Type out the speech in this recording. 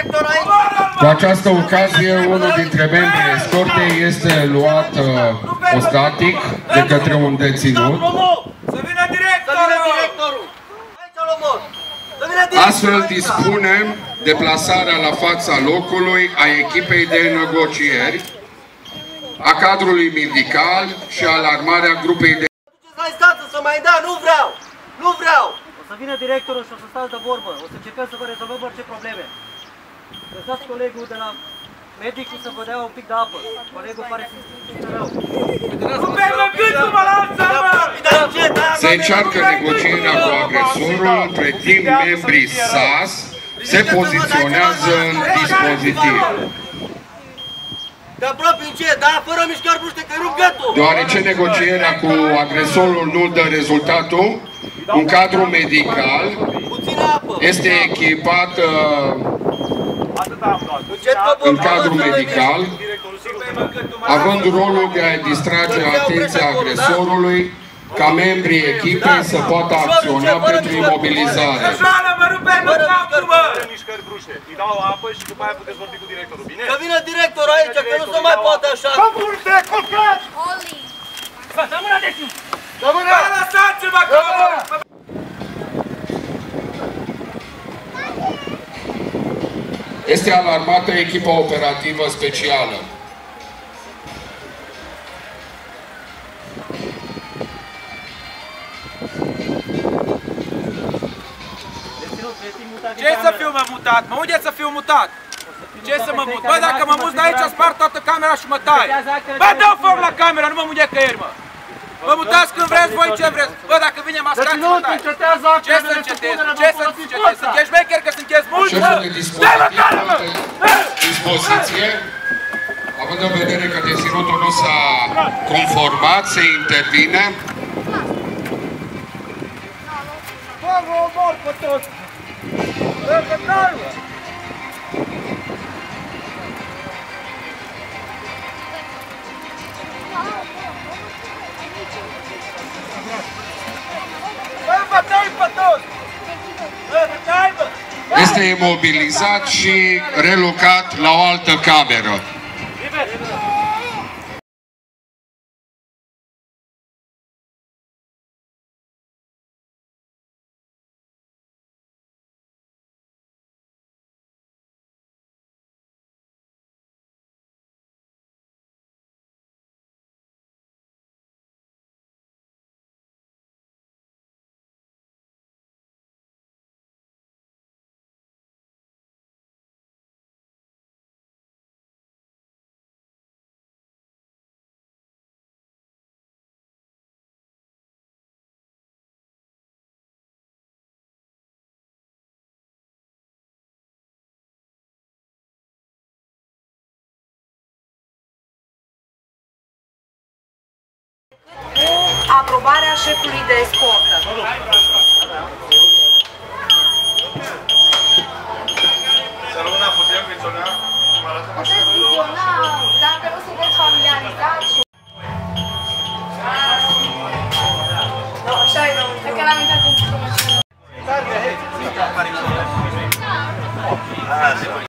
director aici! Cu această ocazie, unul dintre membrii escortei este luat ostatic de către un deținut. Să vină directorul! Aici l omor! Să vină directorul! Astfel dispunem deplasarea la fața locului a echipei de negocieri, a cadrului medical și alarmarea grupei de... Duceți la instanță să mai da, nu vreau! Nu vreau! O să vină directorul și o să stați de vorbă. O să încercăm să vă rezolvăm orice probleme. Lăsați colegul de la medicul să vă dea un pic de apă. Colegul pare să simte rău. Rupe-mă gândul-mă la seama! Se încearcă negocierea cu agresorul, între timp membrii SAS se poziționează în dispozitiv. Te apropii încet, da? Fără mișcări bruște, că rup gâtul! Deoarece negocierea cu agresorul nu dă rezultatul, un cadru medical este echipat în cadru medical, având rolul de a distrage atenția agresorului, ca membrii echipei să poată acționa pentru imobilizare. Îi dau apă și după aia puteți vorbi cu directorul, bine? Să vină directorul aici, că nu se mai poate așa! Comulte, culcați! Să mână de sus! Să mână! Lăsați-mă că... Este alarmată echipa operativă specială. Ce să fiu mă mutat? Mă unde să fiu mutat? Ce să mă mut? Bă, dacă mă mut de aici, spart toată camera și mă tai. Bă, dă foc la camera, nu mă munde căieri, mă. Mă mutați când vreți voi, ce vreți. Bă, dacă vine mascat, mă tai. Ce să încetez? Ce să încetez? Sunteți șmecher că sunteți mulți, bă? Șeful de dispoziție, având în vedere că deținutul nu s-a conformat, se intervine. Bă, vă omor pe toți! Bă, că calmă! Bă, vă tai pe toți! Bă, vă tai, bă! Este imobilizat și relocat la o altă cameră. Aprobarea șefului de escortă.